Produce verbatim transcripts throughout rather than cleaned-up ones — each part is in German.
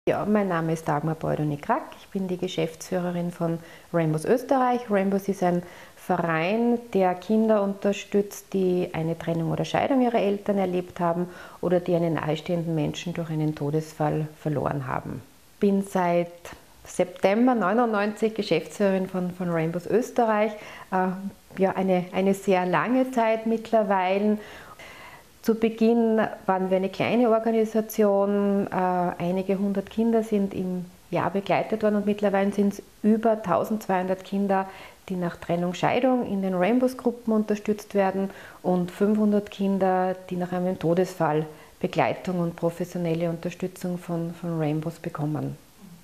Ja, mein Name ist Dagmar Bojdony-Krack. Ich bin die Geschäftsführerin von Rainbows Österreich. Rainbows ist ein Verein, der Kinder unterstützt, die eine Trennung oder Scheidung ihrer Eltern erlebt haben oder die einen nahestehenden Menschen durch einen Todesfall verloren haben. Ich bin seit September neunundneunzig Geschäftsführerin von, von Rainbows Österreich. Äh, ja, eine, eine sehr lange Zeit mittlerweile. Zu Beginn waren wir eine kleine Organisation, äh, einige hundert Kinder sind im Jahr begleitet worden und mittlerweile sind es über eintausendzweihundert Kinder, die nach Trennung, Scheidung in den Rainbows-Gruppen unterstützt werden und fünfhundert Kinder, die nach einem Todesfall Begleitung und professionelle Unterstützung von, von Rainbows bekommen.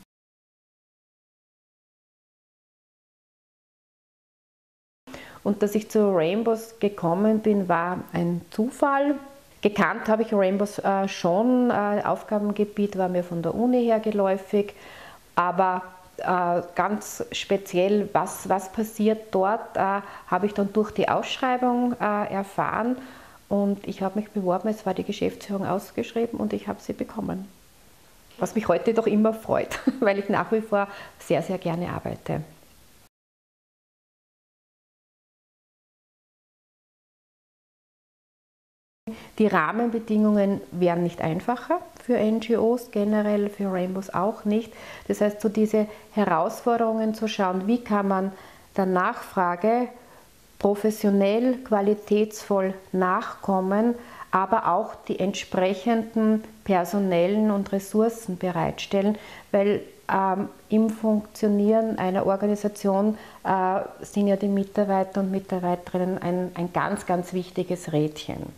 Und dass ich zu Rainbows gekommen bin, war ein Zufall. Gekannt habe ich Rainbows äh, schon, äh, Aufgabengebiet war mir von der Uni her geläufig, aber äh, ganz speziell, was, was passiert dort, äh, habe ich dann durch die Ausschreibung äh, erfahren und ich habe mich beworben, es war die Geschäftsführung ausgeschrieben und ich habe sie bekommen. Was mich heute doch immer freut, weil ich nach wie vor sehr, sehr gerne arbeite. Die Rahmenbedingungen wären nicht einfacher für N G Os, generell für Rainbows auch nicht. Das heißt, so diese Herausforderungen zu schauen, wie kann man der Nachfrage professionell, qualitätsvoll nachkommen, aber auch die entsprechenden personellen und Ressourcen bereitstellen, weil ähm, im Funktionieren einer Organisation äh, sind ja die Mitarbeiter und Mitarbeiterinnen ein, ein ganz, ganz wichtiges Rädchen.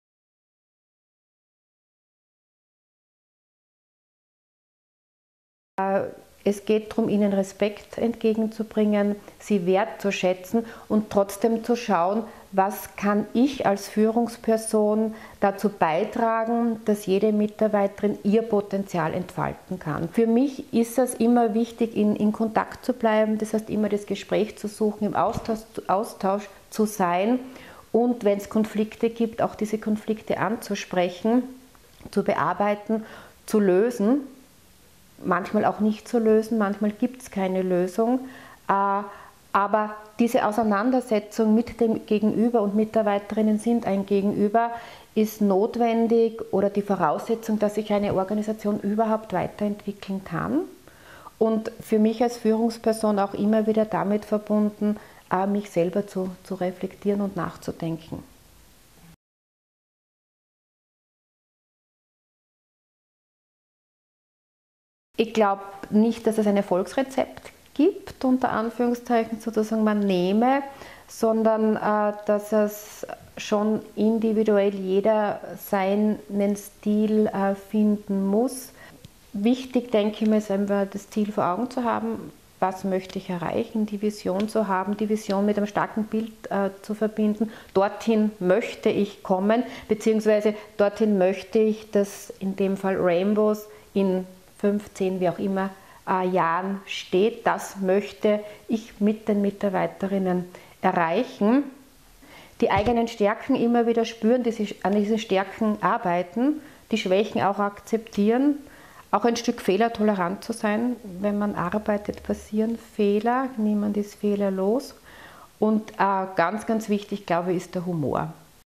Es geht darum, ihnen Respekt entgegenzubringen, sie wertzuschätzen und trotzdem zu schauen, was kann ich als Führungsperson dazu beitragen, dass jede Mitarbeiterin ihr Potenzial entfalten kann. Für mich ist es immer wichtig, in, in Kontakt zu bleiben, das heißt immer das Gespräch zu suchen, im Austausch, Austausch zu sein und wenn es Konflikte gibt, auch diese Konflikte anzusprechen, zu bearbeiten, zu lösen. Manchmal auch nicht zu lösen, manchmal gibt es keine Lösung, aber diese Auseinandersetzung mit dem Gegenüber und Mitarbeiterinnen sind ein Gegenüber, ist notwendig oder die Voraussetzung, dass sich eine Organisation überhaupt weiterentwickeln kann und für mich als Führungsperson auch immer wieder damit verbunden, mich selber zu, zu reflektieren und nachzudenken. Ich glaube nicht, dass es ein Erfolgsrezept gibt, unter Anführungszeichen sozusagen man nehme, sondern äh, dass es schon individuell jeder seinen Stil äh, finden muss. Wichtig, denke ich mir, ist einfach das Ziel vor Augen zu haben, was möchte ich erreichen, die Vision zu haben, die Vision mit einem starken Bild äh, zu verbinden. Dorthin möchte ich kommen, beziehungsweise dorthin möchte ich, dass in dem Fall Rainbows in fünfzehn, wie auch immer, äh, Jahren steht. Das möchte ich mit den Mitarbeiterinnen erreichen. Die eigenen Stärken immer wieder spüren, die sich an diesen Stärken arbeiten, die Schwächen auch akzeptieren, auch ein Stück fehlertolerant zu sein. Wenn man arbeitet, passieren Fehler, niemand ist fehlerlos. Und äh, ganz, ganz wichtig, glaube ich, ist der Humor.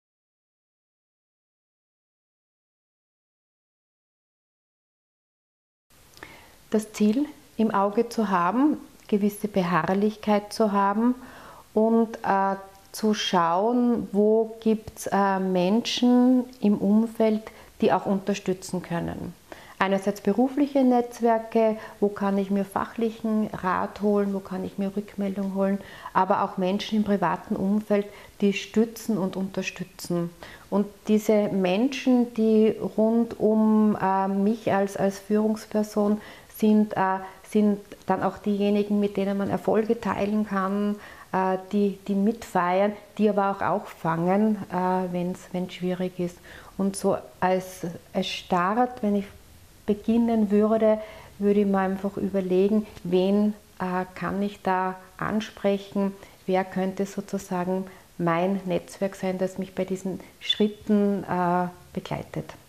Das Ziel im Auge zu haben, gewisse Beharrlichkeit zu haben und äh, zu schauen, wo gibt es äh, Menschen im Umfeld, die auch unterstützen können. Einerseits berufliche Netzwerke, wo kann ich mir fachlichen Rat holen, wo kann ich mir Rückmeldung holen, aber auch Menschen im privaten Umfeld, die stützen und unterstützen. Und diese Menschen, die rund um äh, mich als, als Führungsperson sind, äh, sind dann auch diejenigen, mit denen man Erfolge teilen kann, äh, die, die mitfeiern, die aber auch auffangen, äh, wenn es schwierig ist. Und so als, als Start, wenn ich beginnen würde, würde ich mir einfach überlegen, wen äh, kann ich da ansprechen, wer könnte sozusagen mein Netzwerk sein, das mich bei diesen Schritten äh, begleitet.